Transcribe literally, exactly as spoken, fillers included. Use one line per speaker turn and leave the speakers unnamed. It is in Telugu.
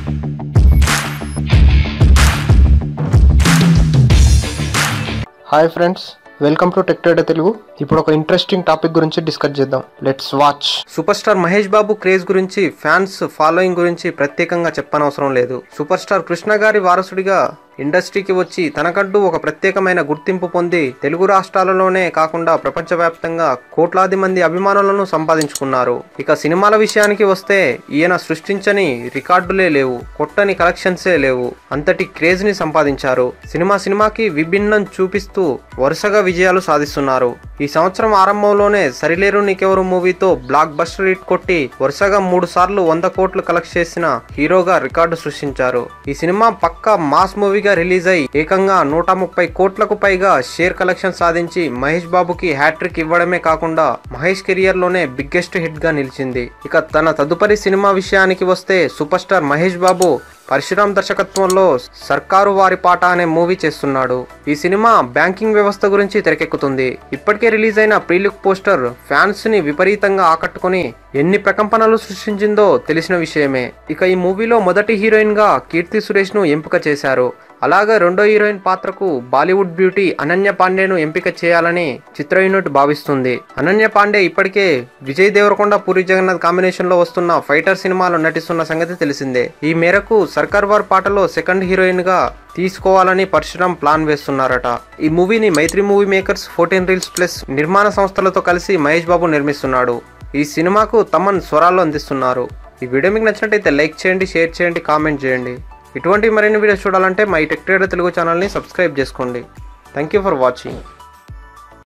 Hi friends, welcome to tech trader Telugu. ఇప్పుడు ఒక ఇంట్రెస్టింగ్ టాపిక్ గురించి డిస్కస్ చేద్దాం. Let's watch. Super star Mahesh Babu craze గురించి, ఫ్యాన్స్ ఫాలోయింగ్ గురించి ప్రత్యేకంగా చెప్పనవసరం లేదు. సూపర్ స్టార్ కృష్ణ గారి వారసుడిగా ఇండస్ట్రీకి వచ్చి తనకంటూ ఒక ప్రత్యేకమైన గుర్తింపు పొంది తెలుగు రాష్ట్రాలలోనే కాకుండా ప్రపంచవ్యాప్తంగా కోట్లాది మంది అభిమానులను సంపాదించుకున్నారు. ఇక సినిమాల విషయానికి వస్తే ఈయన సృష్టించని రికార్డులే లేవు, కొట్టని కలెక్షన్సే లేవు, అంతటి క్రేజ్ ని సంపాదించారు. సినిమా సినిమాకి విభిన్నం చూపిస్తూ వరుసగా విజయాలు సాధిస్తున్నారు. ఈ సంవత్సరం ఆరంభంలోనే సరిలేరు నీకెవరు మూవీతో బ్లాక్ బస్టర్ హిట్ కొట్టి వరుసగా మూడు సార్లు వంద కోట్లు కలెక్ట్ చేసిన హీరోగా రికార్డు సృష్టించారు. ఈ సినిమా పక్కా మాస్ మూవీగా రిలీజ్ అయి ఏకంగా నూట ముప్పై కోట్లకు పైగా షేర్ కలెక్షన్ సాధించి మహేష్ బాబుకి హ్యాట్రిక్ ఇవ్వడమే కాకుండా మహేష్ కెరియర్ లోనే బిగ్గెస్ట్ హిట్ గా నిలిచింది. ఇక తన తదుపరి సినిమా విషయానికి వస్తే సూపర్ స్టార్ మహేష్ బాబు పరశురామ్ దర్శకత్వంలో సర్కారు వారి పాట అనే మూవీ చేస్తున్నాడు. ఈ సినిమా బ్యాంకింగ్ వ్యవస్థ గురించి తెరకెక్కుతుంది. ఇప్పటికే రిలీజ్ అయిన ప్రీలుక్ పోస్టర్ ఫ్యాన్స్ ని విపరీతంగా ఆకట్టుకుని ఎన్ని ప్రకంపనలు సృష్టించిందో తెలిసిన విషయమే. ఇక ఈ మూవీలో మొదటి హీరోయిన్ గా కీర్తి సురేష్ ను ఎంపిక చేశారు. అలాగే రెండో హీరోయిన్ పాత్రకు బాలీవుడ్ బ్యూటీ అనన్య పాండేను ఎంపిక చేయాలని చిత్ర యూనిట్ భావిస్తుంది. అనన్య పాండే ఇప్పటికే విజయ్ దేవరకొండ, పూరి జగన్నాథ్ కాంబినేషన్ లో వస్తున్న ఫైటర్ సినిమాలో నటిస్తున్న సంగతి తెలిసిందే. ఈ మేరకు సర్కార్ వార్ పాటలో సెకండ్ హీరోయిన్ గా తీసుకోవాలని పరశురామ్ ప్లాన్ వేస్తున్నారట. ఈ మూవీని Mythri movie makers, fourteen reels plus నిర్మాణ సంస్థలతో కలిసి మహేష్ బాబు నిర్మిస్తున్నాడు. ఈ సినిమాకు తమన్ స్వరాల్లో అందిస్తున్నారు. ఈ వీడియో మీకు నచ్చినట్టయితే లైక్ చేయండి, షేర్ చేయండి, కామెంట్ చేయండి. ఇటువంటి మరిన్ని వీడియోస్ చూడాలంటే మా ఈ టెక్ ట్రేడర్ తెలుగు ఛానల్ని సబ్స్క్రైబ్ చేసుకోండి. Thank you for watching.